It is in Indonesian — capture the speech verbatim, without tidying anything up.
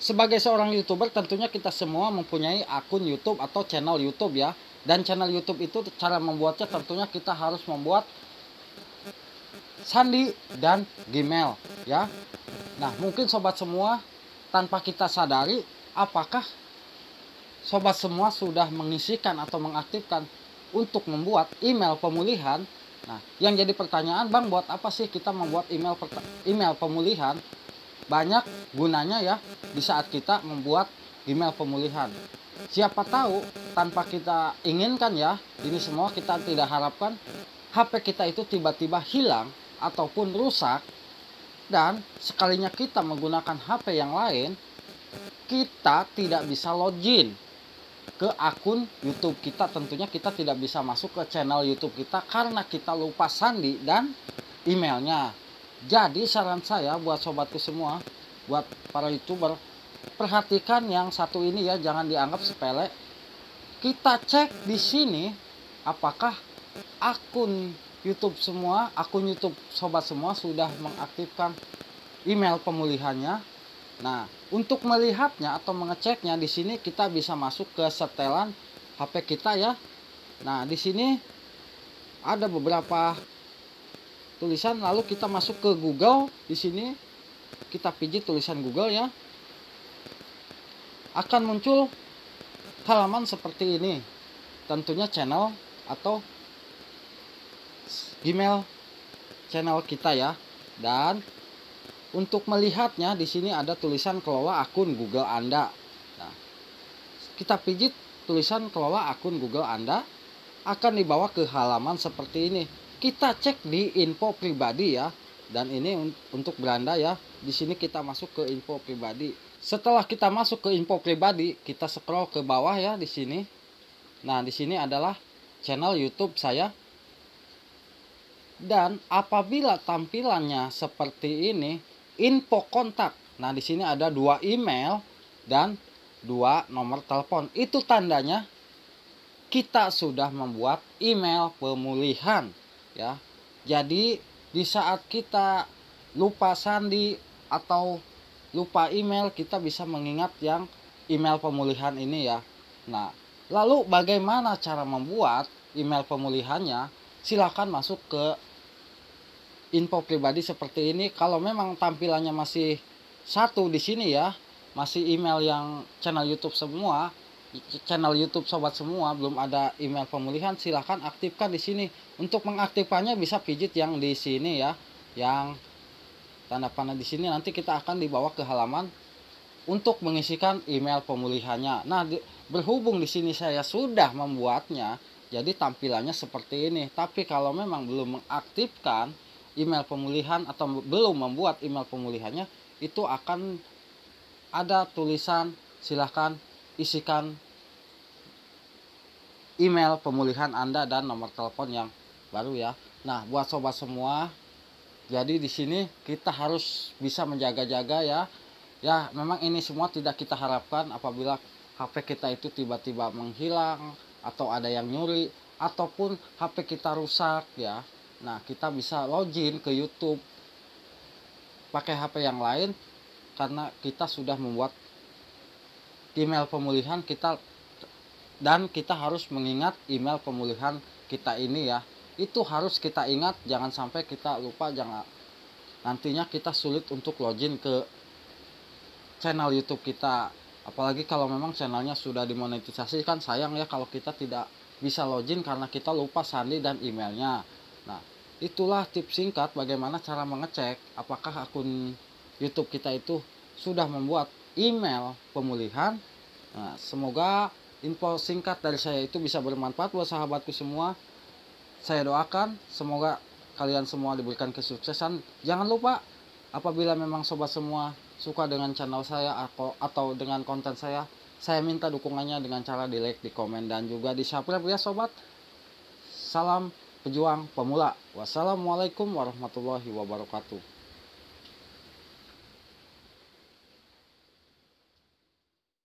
sebagai seorang YouTuber tentunya kita semua mempunyai akun YouTube atau channel YouTube ya. Dan channel YouTube itu cara membuatnya tentunya kita harus membuat sandi dan Gmail ya. Nah, mungkin sobat semua tanpa kita sadari, apakah sobat semua sudah mengisikan atau mengaktifkan untuk membuat email pemulihan? Nah, yang jadi pertanyaan, Bang, buat apa sih kita membuat email email pemulihan? Banyak gunanya ya di saat kita membuat email pemulihan. Siapa tahu tanpa kita inginkan ya, ini semua kita tidak harapkan, H P kita itu tiba-tiba hilang ataupun rusak, dan sekalinya kita menggunakan H P yang lain, kita tidak bisa login ke akun YouTube kita. Tentunya kita tidak bisa masuk ke channel YouTube kita karena kita lupa sandi dan emailnya. Jadi saran saya buat sobatku semua, buat para YouTuber, perhatikan yang satu ini ya, jangan dianggap sepele. Kita cek di sini apakah akun YouTube semua, akun YouTube sobat semua sudah mengaktifkan email pemulihannya. Nah, untuk melihatnya atau mengeceknya di sini kita bisa masuk ke setelan H P kita ya. Nah, di sini ada beberapa tulisan, lalu kita masuk ke Google. Di sini kita pijit tulisan Google ya, akan muncul halaman seperti ini, tentunya channel atau Gmail channel kita ya. Dan untuk melihatnya di sini ada tulisan kelola akun Google Anda. Nah, kita pijit tulisan kelola akun Google Anda, akan dibawa ke halaman seperti ini. Kita cek di info pribadi ya, dan ini untuk beranda ya. Di sini kita masuk ke info pribadi. Setelah kita masuk ke info pribadi, kita scroll ke bawah ya di sini. Nah, di sini adalah channel YouTube saya. Dan apabila tampilannya seperti ini, info kontak. Nah, di sini ada dua email dan dua nomor telepon. Itu tandanya kita sudah membuat email pemulihan ya. Jadi di saat kita lupa sandi atau lupa email, kita bisa mengingat yang email pemulihan ini ya. Nah, lalu bagaimana cara membuat email pemulihannya? Silakan masuk ke info pribadi seperti ini. Kalau memang tampilannya masih satu di sini ya, masih email yang channel YouTube semua, channel YouTube sobat semua, belum ada email pemulihan, silahkan aktifkan di sini. Untuk mengaktifkannya bisa pijit yang di sini ya, yang tanda panah di sini. Nanti kita akan dibawa ke halaman untuk mengisikan email pemulihannya. Nah, di, berhubung di sini saya sudah membuatnya, jadi tampilannya seperti ini. Tapi kalau memang belum mengaktifkan email pemulihan atau belum membuat email pemulihannya, itu akan ada tulisan silahkan isikan email pemulihan Anda dan nomor telepon yang baru ya. Nah, buat sobat semua, jadi di sini kita harus bisa menjaga-jaga ya. Ya, memang ini semua tidak kita harapkan apabila H P kita itu tiba-tiba menghilang atau ada yang nyuri ataupun H P kita rusak ya. Nah, kita bisa login ke YouTube pakai H P yang lain karena kita sudah membuat email pemulihan kita, dan kita harus mengingat email pemulihan kita ini ya. Itu harus kita ingat, jangan sampai kita lupa, jangan nantinya kita sulit untuk login ke channel YouTube kita. Apalagi kalau memang channelnya sudah dimonetisasi, kan sayang ya kalau kita tidak bisa login karena kita lupa sandi dan emailnya. Nah, itulah tips singkat bagaimana cara mengecek apakah akun YouTube kita itu sudah membuat email pemulihan. Nah, semoga info singkat dari saya itu bisa bermanfaat buat sahabatku semua. Saya doakan semoga kalian semua diberikan kesuksesan. Jangan lupa apabila memang sobat semua suka dengan channel saya atau atau dengan konten saya, saya minta dukungannya dengan cara di like, di komen, dan juga di subscribe ya sobat. Salam pejuang pemula. Wassalamualaikum warahmatullahi wabarakatuh.